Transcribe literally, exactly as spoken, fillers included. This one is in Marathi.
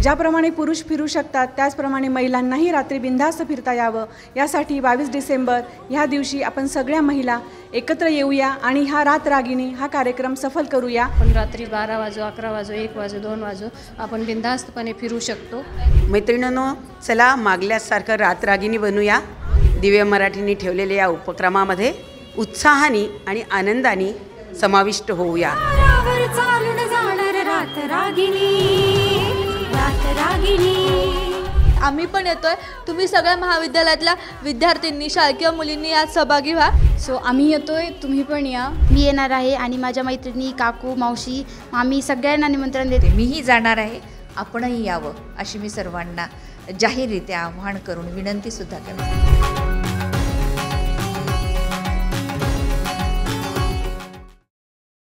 ज्याप्रमाणे पुरुष फिरू शकतात त्याचप्रमाणे महिलांनाही रात्री बिनधास्त फिरता यावं, यासाठी बावीस डिसेंबर ह्या दिवशी आपण सगळ्या महिला एकत्र येऊया आणि हा रात रागिनी हा कार्यक्रम सफल करूया। आपण रात्री बारा वाजो, अकरा वाजो, एक वाजो, दोन वाजो आपण बिनधास्तपणे फिरू शकतो। मैत्रिणींनो, चला मागल्यासारखं रात रागिनी बनूया। दिव्य मराठीने ठेवलेल्या या उपक्रमामध्ये उत्साहाने आणि आनंदाने समाविष्ट होऊया। रात रागिनी, रात रागिनी। आम्ही पण येतोय, तुम्ही सगळ्या महाविद्यालयातल्या विद्यार्थ्यांनी, शाळकरी मुलींनी यात सहभागी व्हा। सो आम्ही येतोय, तुम्ही पण या। मी येणार आहे आणि माझ्या मैत्रिणी, काकू, मावशी, आम्ही सगळ्यांना निमंत्रण देते। मीही जाणार आहे, आपणही यावं अशी मी सर्वांना जाहीररित्या आवाहन करून विनंती सुद्धा करते।